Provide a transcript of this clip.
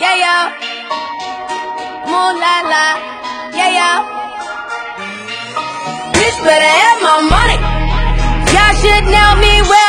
yeah, yo. Moon la la, yeah, yo. Bitch better have my money. Y'all should know me well.